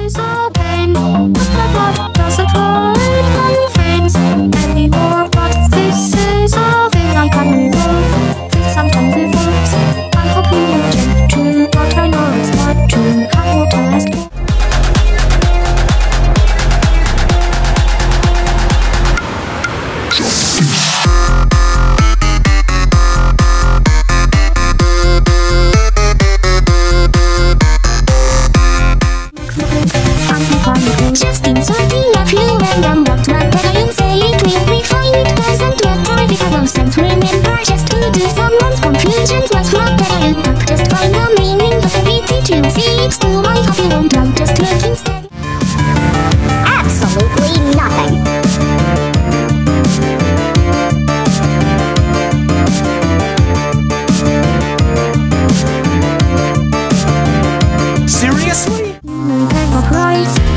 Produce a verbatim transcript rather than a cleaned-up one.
is all pain. But my blood doesn't hurt my friends anymore. But this is all that I can revolve. This sometimes revolves. I hope you will change too, but I know it's hard to have what I ask for. Just inserting a few random words, but I didn't say it will be fine. It doesn't matter because no sense. Remember, just to do someone's confusions was not that I look. Just find the meaning, but the ability to see it's to my hope you won't doubt. Just look instead. Absolutely nothing. Seriously? Price.